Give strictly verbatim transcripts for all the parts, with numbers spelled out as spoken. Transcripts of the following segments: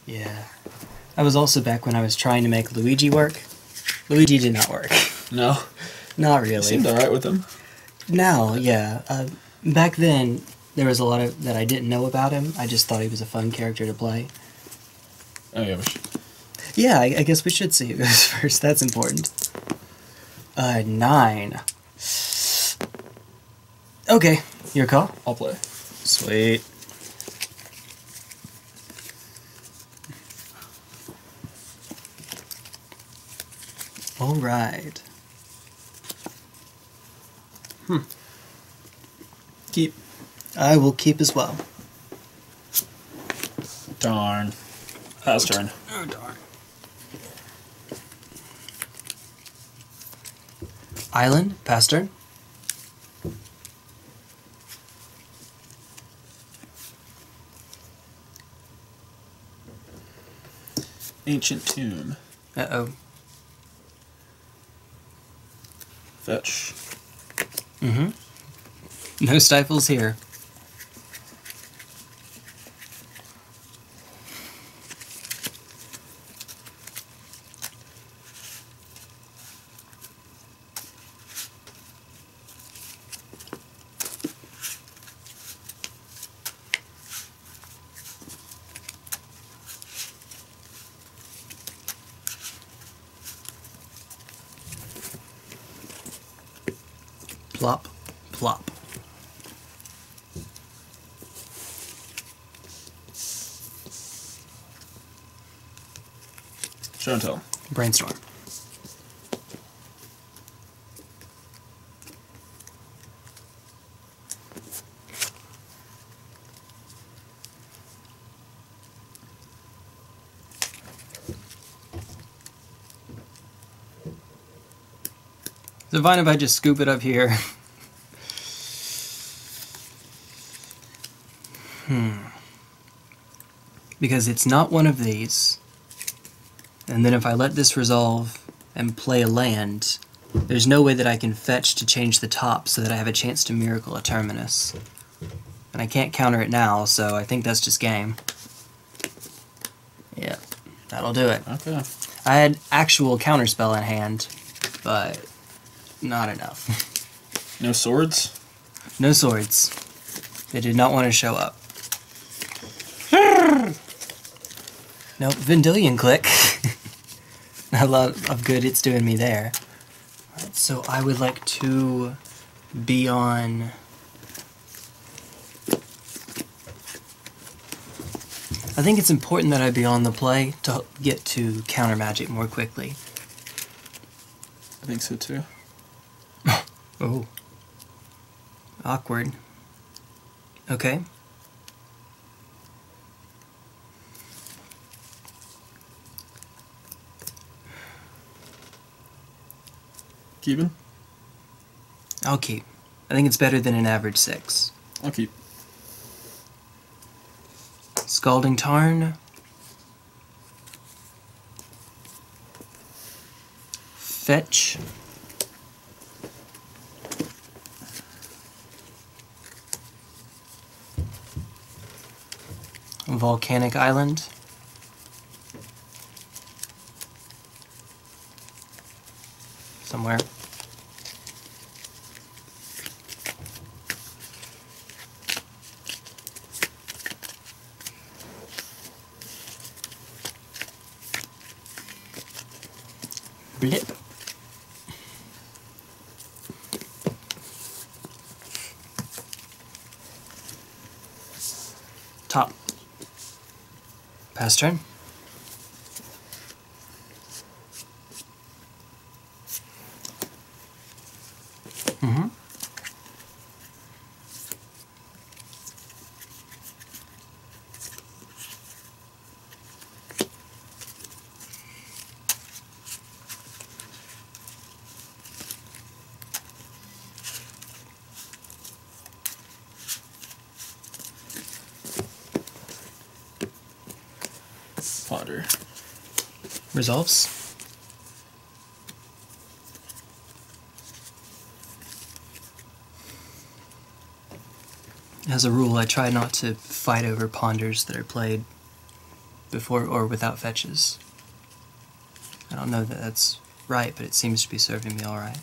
Yeah. I was also back when I was trying to make Luigi work. Luigi did not work. No? Not really. You seemed alright with him. Now, yeah. Uh, back then, there was a lot of that I didn't know about him. I just thought he was a fun character to play. Oh, yeah, we should. Yeah, I, I guess we should see who goes first. That's important. Uh, nine. Okay, your call. I'll play. Sweet. All right. Hmm. Keep. I will keep as well. Darn. Pass turn. Oh, darn. Island, pass turn. Ancient Tomb. Uh-oh. Fetch. Mm-hmm. No stifles here. Plop, plop. Show and tell. Brainstorm. Is it fine if I just scoop it up here? hmm. Because it's not one of these. And then if I let this resolve and play a land, there's no way that I can fetch to change the top so that I have a chance to Miracle a Terminus. And I can't counter it now, so I think that's just game. Yeah, that'll do it. Okay. I had actual counterspell in hand, but not enough. No swords? No swords. They did not want to show up. Nope, Vendilion click. A lot of good it's doing me there. Alright, so I would like to be on... I think it's important that I be on the play to get to counter magic more quickly. I think so too. Oh. Awkward. Okay. Keeping? I'll keep. I think it's better than an average six. I'll keep. Scalding Tarn. Fetch. Volcanic Island. Somewhere. Blip. Top. Pass turn. Mm-hmm. Ponder. Resolves. As a rule, I try not to fight over ponders that are played before or without fetches. I don't know that that's right, but it seems to be serving me alright.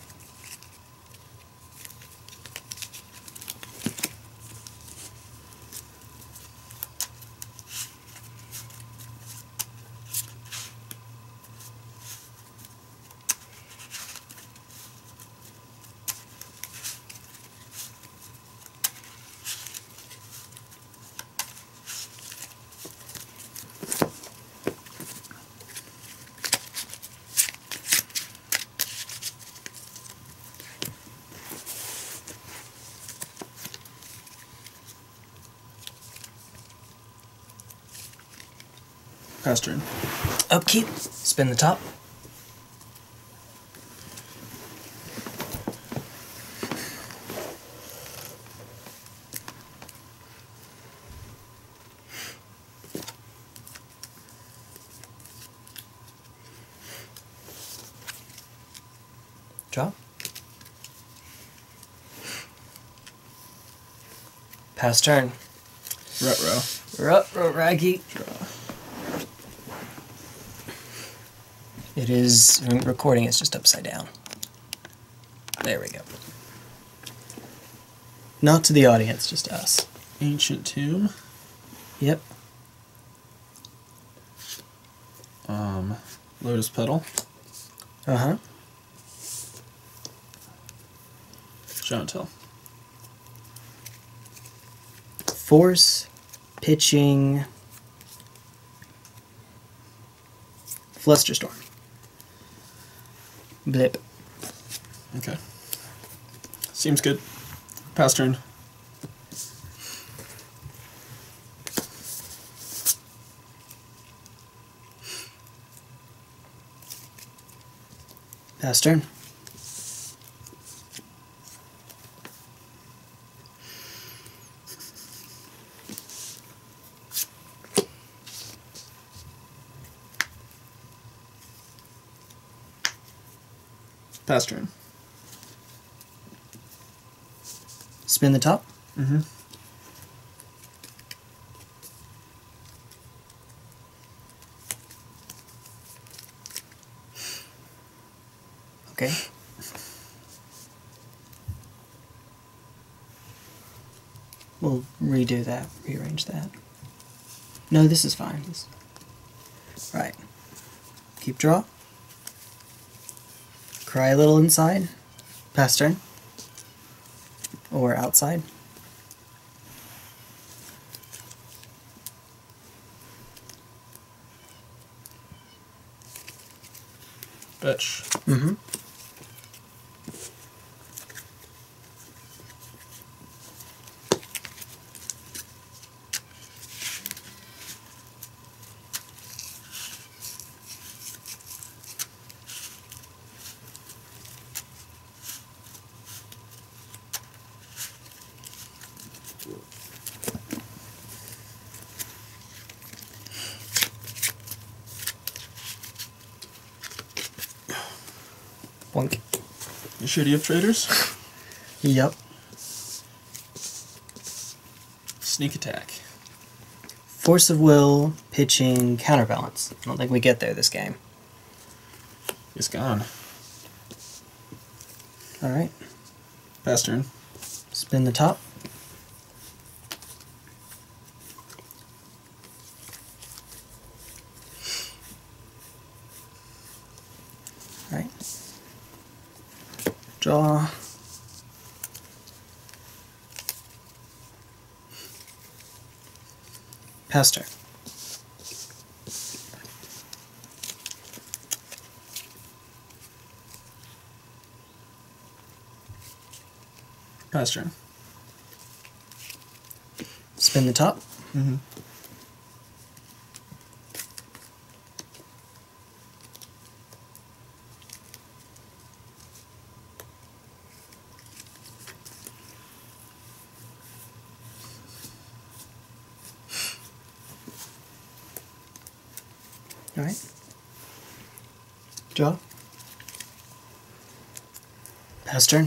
Pass turn. Upkeep, spin the top. Draw. Pass turn. Ruh-roh. Ruh-roh, Raggy. Draw. It is, recording it's just upside down. There we go. Not to the audience, just to us. Ancient Tomb. Yep. Um, Lotus Petal. Uh-huh. Show and tell. Force, pitching, Flusterstorm. Blip. Okay. Seems good. Pass turn. Pass turn. Pass turn. Spin the top. Mm-hmm. Okay. We'll redo that, rearrange that. No, this is fine. This... Right. Keep draw. Cry a little inside. Pass turn. Or outside. Fetch. Mm-hmm. Boink. You sure you have traders? Yep. Sneak attack. Force of will, pitching, counterbalance. I don't think we get there this game. It's gone. Alright. Pass turn. Spin the top. Alright. Draw. Pass turn. Pass turn. Spin the top. Mm-hmm. Alright. Draw. Pass turn.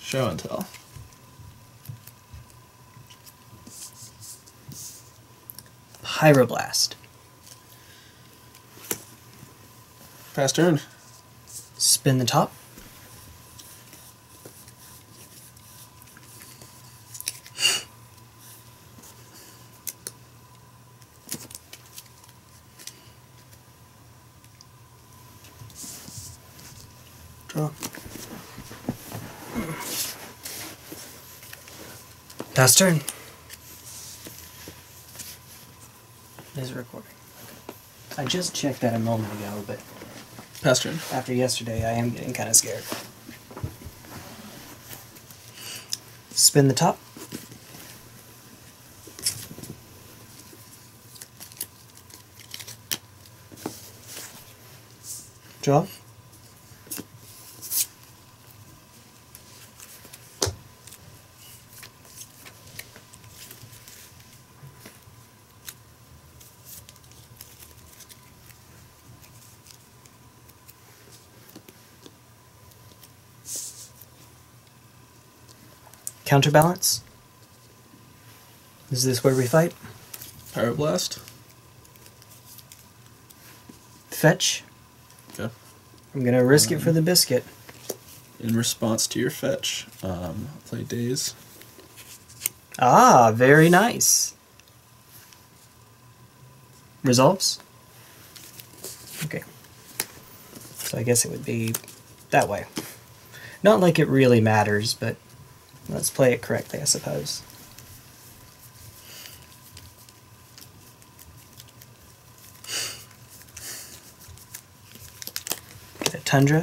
Show and tell. Pyroblast. Pass turn. Spin the top. Draw. Pass turn. Is it recording? Okay. I just checked that a moment ago, but Pass turn. after yesterday, I am getting kind of scared. Spin the top. Draw. Counterbalance. Is this where we fight? Pyroblast. Fetch. Okay. I'm gonna risk it for the biscuit. In response to your fetch, um, play Daze. Ah, very nice. Resolves? Okay. So I guess it would be that way. Not like it really matters, but let's play it correctly, I suppose. Get a Tundra.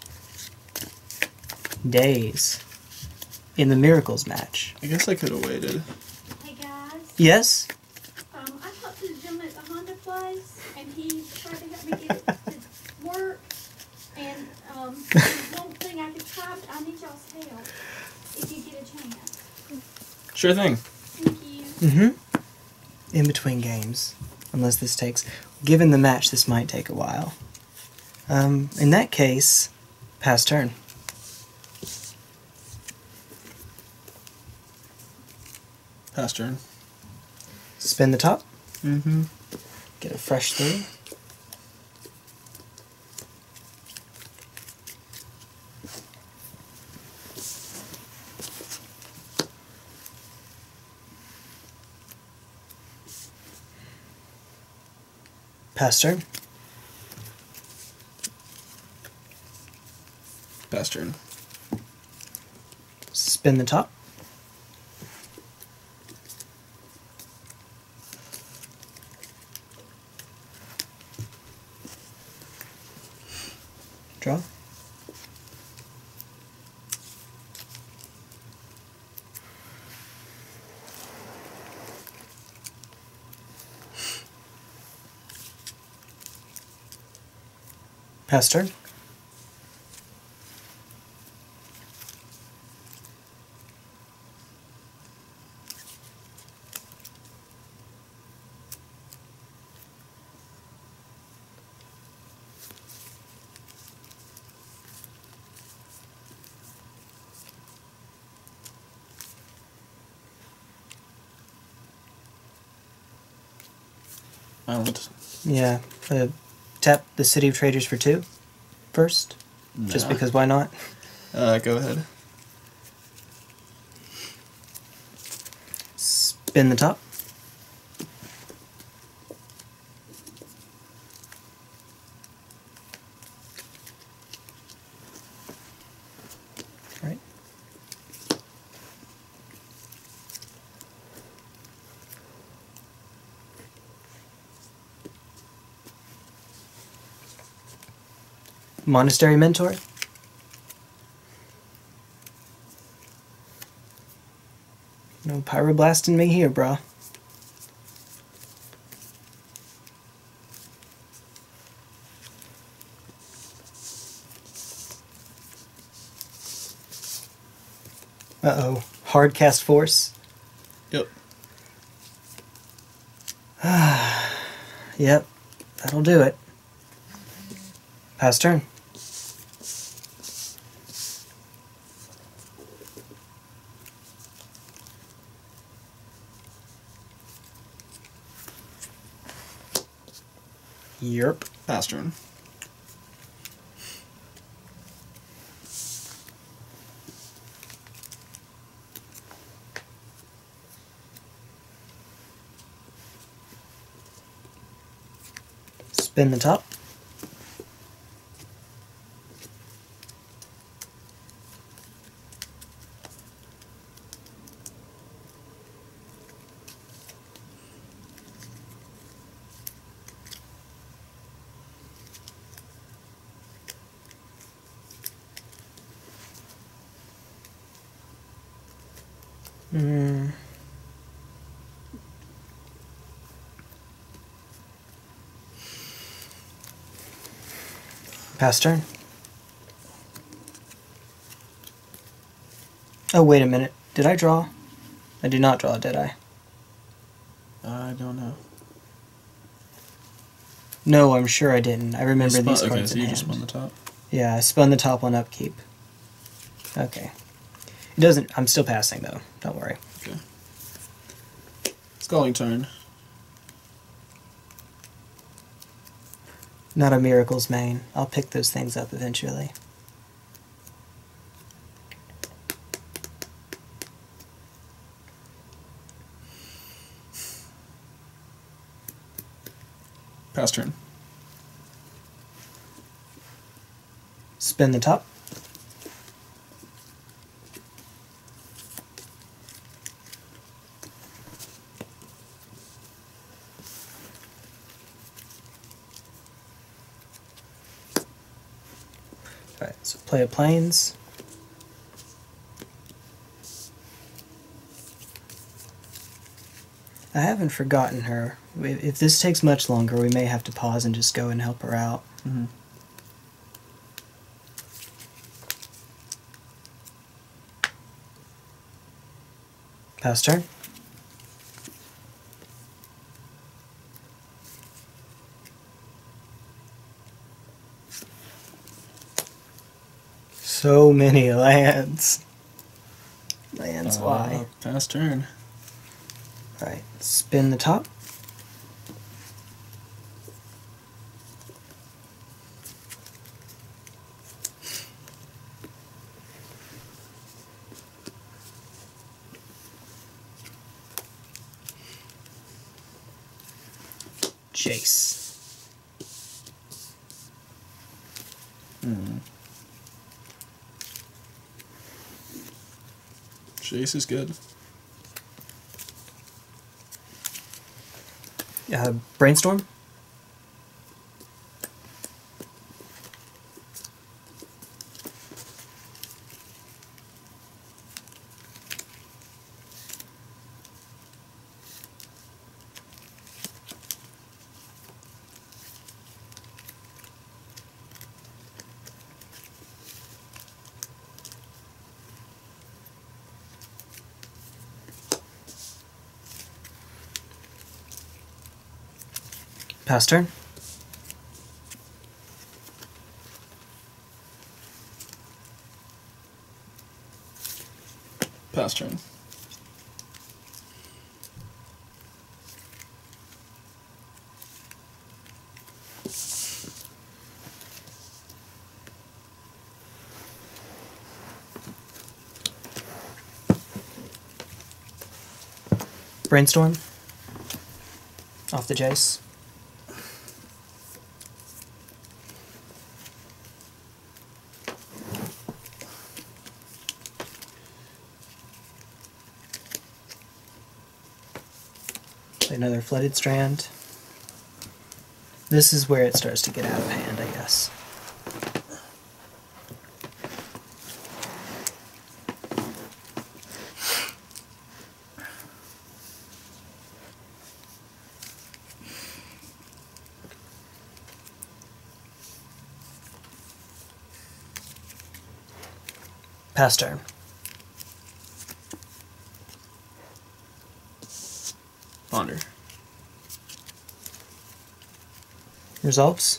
Daze. In the Miracles match. I guess I could have waited. Hey guys, Yes? um, I talked to the gentleman at the Honda place, and he tried to help me get it to work. And um, there's one thing I could try, but I need y'all's help if you get a chance. Sure thing. Thank you. Mm-hmm. In between games. Unless this takes... Given the match, this might take a while. Um, in that case, pass turn. Pass turn. Spin the top. Mm-hmm. Get a fresh three. Pass turn. Pass turn. Spin the top. Draw. Pass turn. Island. Yeah. Uh, tap the City of Traders for two first. Just Nah. because why not? Uh, go ahead. Spin the top. Right. Monastery Mentor. No pyroblasting me here, brah. Uh-oh. Hard cast force. Yep. Yep. That'll do it. Pass turn. Yerp. Pass turn. Spin the top. Hmm. Pass turn. Oh, wait a minute. Did I draw? I did not draw, did I? I don't know. No, I'm sure I didn't. I remember You spun- these cards Okay, so in you hand. just spun the top. Yeah, I spun the top one upkeep. Okay. It doesn't... I'm still passing, though. Don't worry. Okay. Scalding turn. Not a Miracles main. I'll pick those things up eventually. Pass turn. Spin the top. Alright, so play a Plains. I haven't forgotten her. If this takes much longer, we may have to pause and just go and help her out. Mm-hmm. Pass turn. So many lands. Lands, Uh, why? Pass turn. Alright, spin the top. Chase. Hmm. Chase is good. Uh, brainstorm. Pass turn. Pass turn. Brainstorm. Off the Jace. Play another Flooded Strand. This is where it starts to get out of hand, I guess. Pass turn. Ponder. Resolves.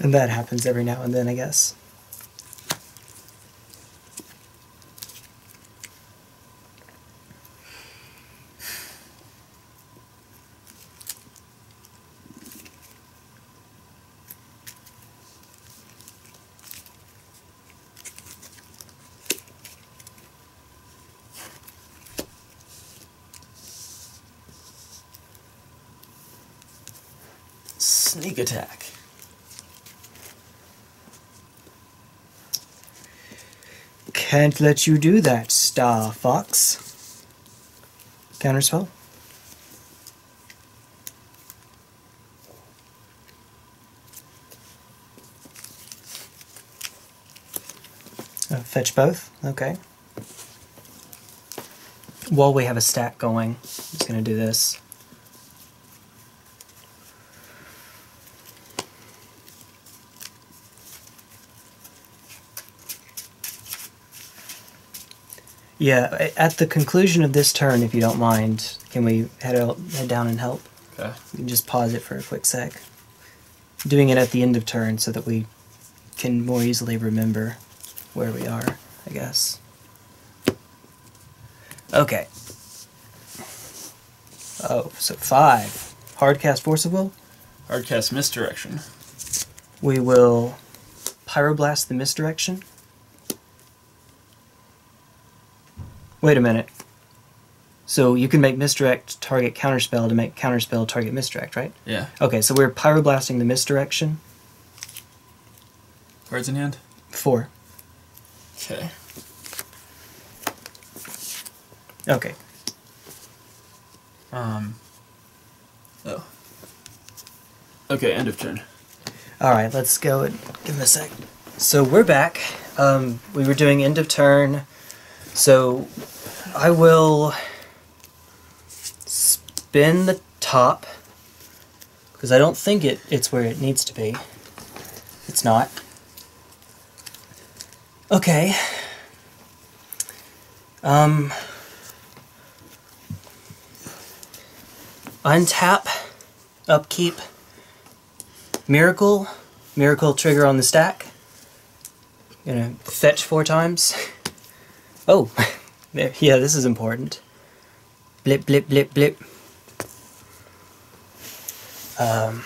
That happens every now and then, I guess. Sneak attack. Can't let you do that, Star Fox. Counterspell. Uh, fetch both. Okay. While we have a stack going, I'm just going to do this. Yeah, at the conclusion of this turn, if you don't mind, can we head out, head down and help? Okay. We can just pause it for a quick sec. Doing it at the end of turn so that we can more easily remember where we are, I guess. Okay. Oh, so five. Hardcast Force of Will. Hardcast Misdirection. We will Pyroblast the Misdirection. Wait a minute. So you can make Misdirect target Counterspell to make Counterspell target Misdirect, right? Yeah. Okay, so we're Pyroblasting the Misdirection. Cards in hand? Four. Okay. Okay. Um. Oh. Okay, end of turn. Alright, let's go and give him a sec. So we're back. Um, we were doing end of turn. So I will spin the top, because I don't think it, it's where it needs to be. It's not. Okay. Um, untap, upkeep, miracle, miracle trigger on the stack. Gonna fetch four times. Oh, there, yeah, this is important. Blip, blip, blip, blip. Um,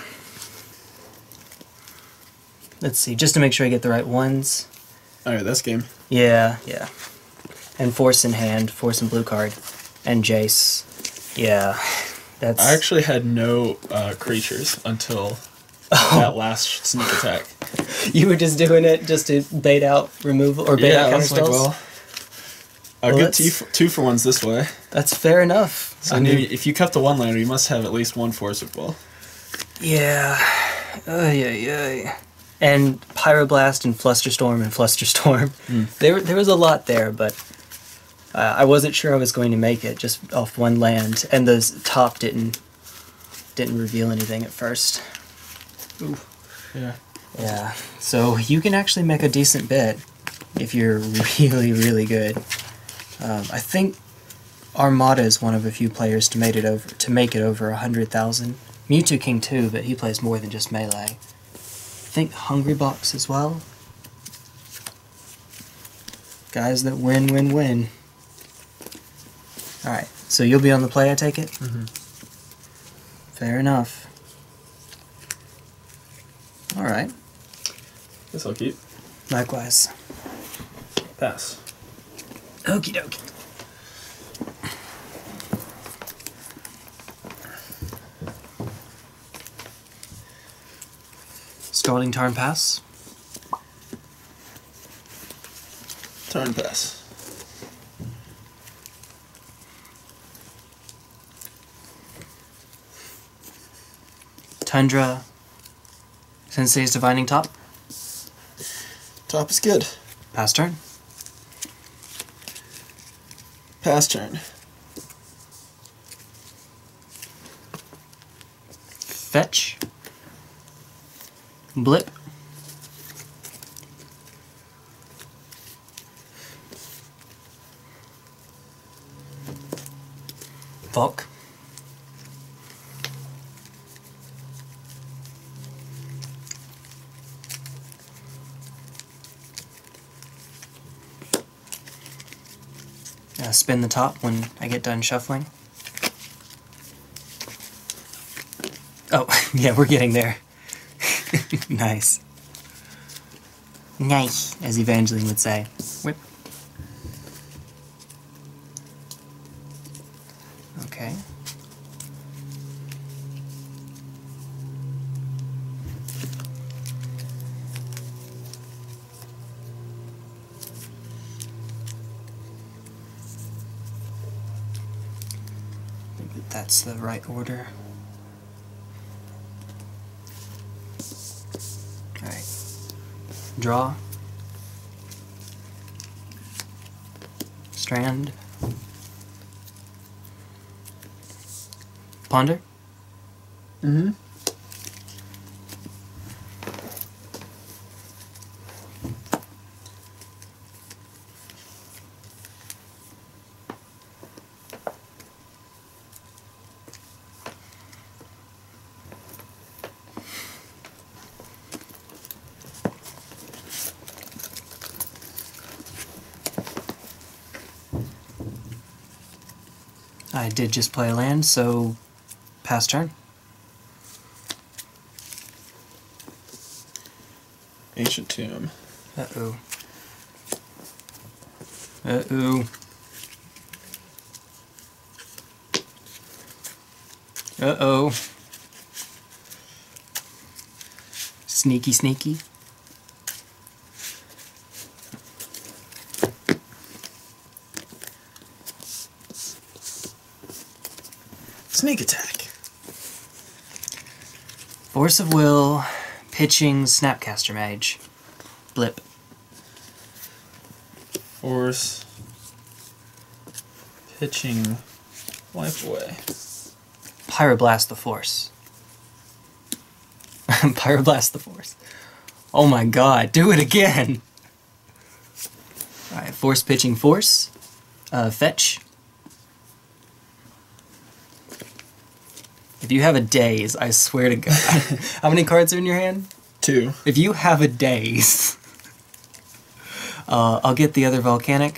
let's see, just to make sure I get the right ones. Alright, that's game. Yeah, yeah. And force in hand, force in blue card, and Jace. Yeah, that's... I actually had no uh, creatures until Oh. that last sneak attack. You were just doing it just to bait out removal, or bait Yeah, out I was like, counterspells? well, a Well, good that's- two for, two for ones this way. That's fair enough. So I knew mean, if you cut the one lander, you must have at least one force of will. yeah. Oh, yeah, yeah. And Pyroblast and Flusterstorm and Flusterstorm. Mm. There, there was a lot there, but uh, I wasn't sure I was going to make it just off one land, and the top didn't didn't reveal anything at first. Ooh. Yeah. Yeah. So you can actually make a decent bet if you're really, really good. Um, I think Armada is one of a few players to make it over to make it over a hundred thousand. Mewtwo King too, but he plays more than just melee. I think Hungry Box as well. Guys that win, win, win. Alright, so you'll be on the play, I take it? Mm-hmm. Fair enough. Alright. Guess I'll keep. Likewise. Pass. Okie dokie. Starting turn pass. Turn pass. Tundra. Sensei's Divining Top. Top is good. Pass turn. Pass turn. Fetch. Blip. Volk. Uh, spin the top when I get done shuffling. Oh, yeah, we're getting there. Nice. Nice, as Evangeline would say. Whip. Okay. I think that that's the right order. Alright. Draw. Strand. Ponder. Mm-hmm. I did just play a land, so pass turn. Ancient Tomb. Uh-oh. Uh-oh. Uh-oh. Sneaky, sneaky. Sneak attack. Force of Will, pitching Snapcaster Mage. Blip. Force. Pitching. Life away. Pyroblast the Force. Pyroblast the Force. Oh my god, do it again! Alright, Force pitching Force. Uh, fetch. If you have a daze, I swear to God. How many cards are in your hand? Two. If you have a daze, uh, I'll get the other volcanic.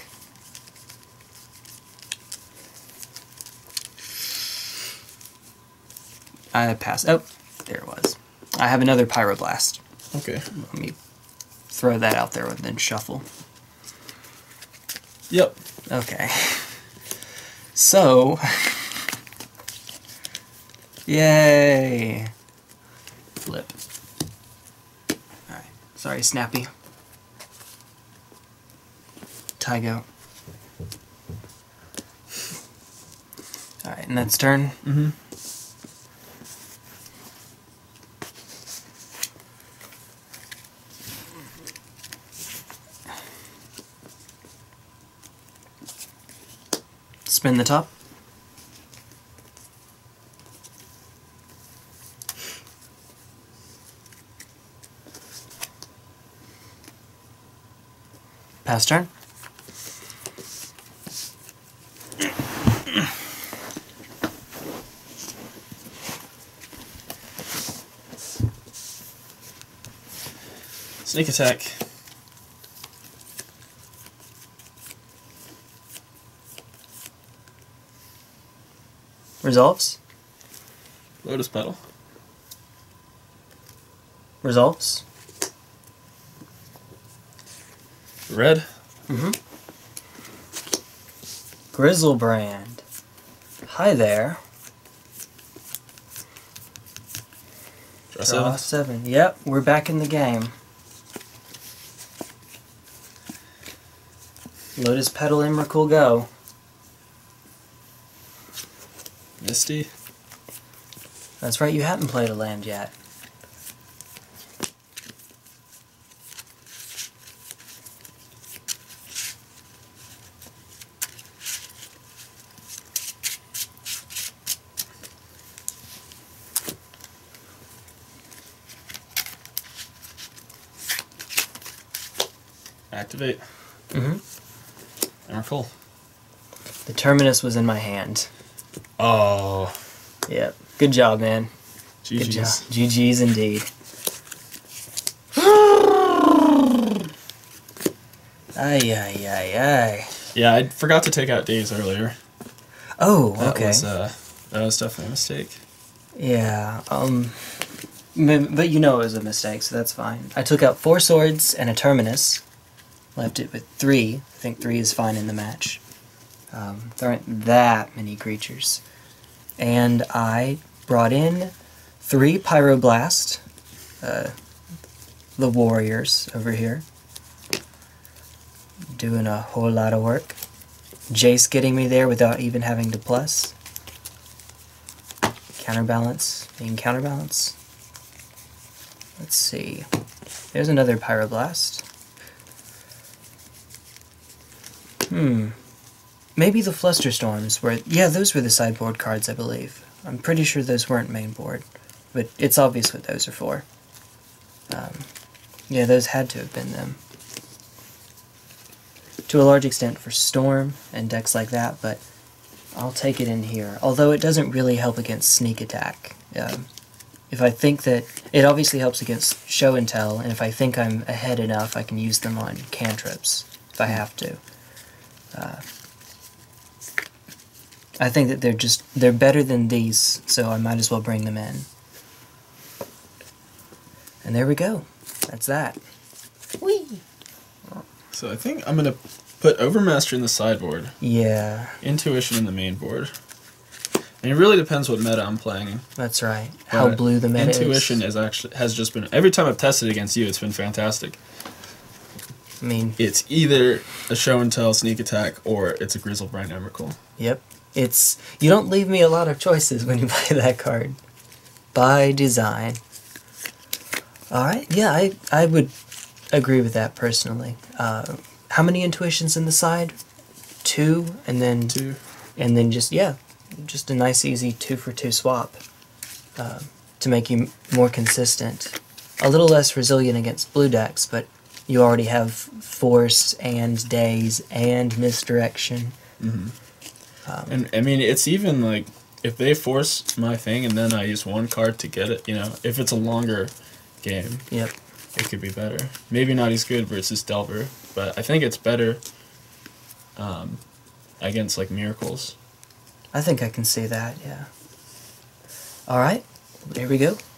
I pass. Oh, there it was. I have another Pyroblast. Okay. Let me throw that out there and then shuffle. Yep. Okay. So, yay! Flip. Alright. Sorry, Snappy. Tygo. Alright, and that's turn. Mm-hmm. Spin the top. Pass turn. Sneak attack. Resolves. Lotus Petal. Resolves. Red. Mm-hmm. Grizzlebrand. Hi there. Draw Draw seven. seven. Yep, we're back in the game. Lotus Petal Emrakul go. Misty. That's right, you haven't played a land yet. Activate. Mm-hmm. And we're full. The Terminus was in my hand. Oh. Yep. Good job, man. G Good job. G's. G G's indeed. Ay, ay, ay, ay. Yeah, I forgot to take out days earlier. Oh, That okay. was, uh, that was definitely a mistake. Yeah, um... m- But you know it was a mistake, so that's fine. I took out four swords and a terminus. Left it with three. I think three is fine in the match. Um, there aren't that many creatures. And I brought in three Pyroblast, uh, the warriors over here. Doing a whole lot of work. Jace getting me there without even having to plus. Counterbalance, being counterbalance. Let's see. There's another Pyroblast. Hmm. Maybe the Flusterstorms were... Yeah, those were the sideboard cards, I believe. I'm pretty sure those weren't main board. But it's obvious what those are for. Um, yeah, those had to have been them. To a large extent for Storm and decks like that, but I'll take it in here. Although it doesn't really help against sneak attack. Um, if I think that... It obviously helps against show and tell, and if I think I'm ahead enough, I can use them on cantrips, if I have to. Uh, I think that they're just... They're better than these, so I might as well bring them in. And there we go. That's that. Whee! So I think I'm going to put Overmaster in the sideboard. Yeah, Intuition in the main board. And it really depends what meta I'm playing. that's right. How But blue the meta is. Intuition is actually has just been... Every time I've tested against you, it's been fantastic. I mean, It's either a show and tell sneak attack or it's a Grizzlebrine Emrakul. yep. It's... You don't leave me a lot of choices when you play that card. By design. Alright, yeah, I, I would agree with that personally. Uh, how many intuitions in the side? Two, and then... Two. And then just, yeah, just a nice easy two for two swap. Uh, to make you more consistent. A little less resilient against blue decks, but you already have force and daze and misdirection. Mm-hmm. Um, And I mean, it's even like if they force my thing and then I use one card to get it, you know, if it's a longer game, yep. it could be better. Maybe not as good versus Delver, but I think it's better um, against like Miracles. I think I can see that, yeah. Alright, there we go.